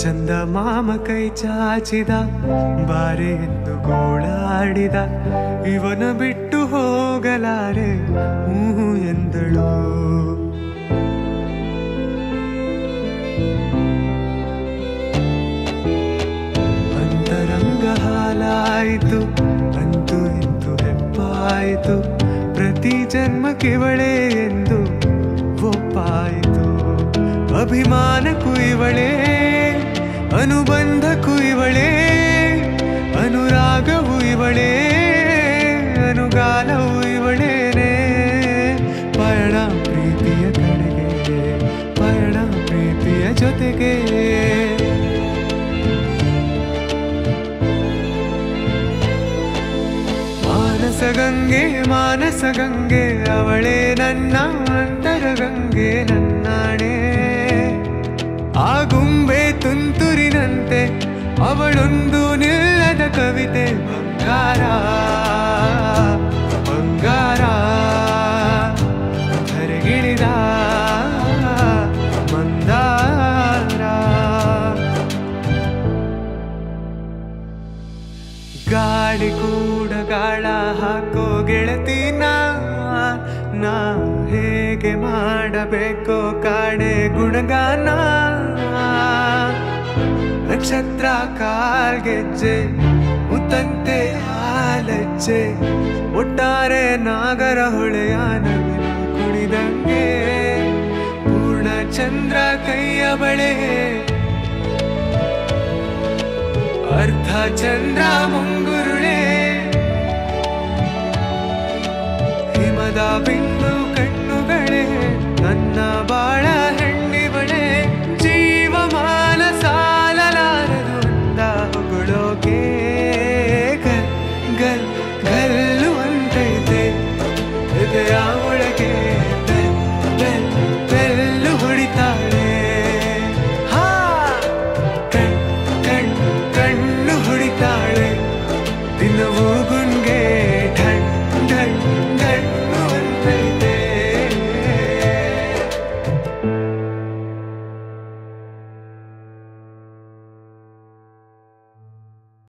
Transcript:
ಚಂದ ಮಾಮ ಕೈ ಚಾಚಿದ ಬಾರೆ ಎಂದು ಗೋಳಾಡಿದ ಇವನ ಬಿಟ್ಟು ಹೋಗಲಾರೆ ಹೂ ಎಂದಳು ಅಂತರಂಗ ಹಾಲಾಯಿತು ಅಂತೂ ಇಂತು ಹೆಪ್ಪಾಯಿತು ಪ್ರತಿ ಜನ್ಮಕ್ಕಿವಳೆ ಎಂದು ಒಪ್ಪಾಯಿತು ಅಭಿಮಾನಕ್ಕೂ ಇವಳೇ ಅನುಬಂಧಕ್ಕೂ ಇವಳೇ ಅನುರಾಗವೂ ಇವಳೇ ಅನುಗಾಲವೂ ಇವಳೇನೆ ಪಯಣ ಪ್ರೀತಿಯ ಕಡೆಗೆ ಪಯಣ ಪ್ರೀತಿಯ ಜೊತೆಗೆ ಮಾನಸ ಗಂಗೆ ಅವಳೇ ನನ್ನ ಅಂತರ ಗಂಗೆ ನನ್ನಾಣೆ ಆಗುಂಬೆ ತುಂತುರಿನಂತೆ ಅವಳೊಂದು ನಿಲ್ಲದ ಕವಿತೆ ಬಂಗಾರ ಬಂಗಾರ ಧರೆಗಿಳಿದ ಮಂದಾರ ಗಾಳಿ ಕೂಡ ಗಾಳ ಹಾಕೋ ಗೆಳತಿನ ನಾ ಹೇಗೆ ಮಾಡಬೇಕೋ ಕಾಣೆ ಗುಣಗಾನ ನಕ್ಷತ್ರ ಕಾಲ್ಗೆಜ್ಜೆ ಮುತ್ತಂತೆ ಹಾಲಜ್ಜೆ ಒಟ್ಟಾರೆ ನಾಗರ ಹೊಳೆಯ ನವಿಲು ಕುಣಿದಂಗೆ ಪೂರ್ಣ ಚಂದ್ರ ಕೈಯ ಬಳೆ ಅರ್ಧ ಚಂದ್ರ ಮುಂಗುರುಳೆ ಹಿಮದ ಬಿಂದು ಕಣ್ಣುಗಳೇ ನನ್ನ ಬಾಳ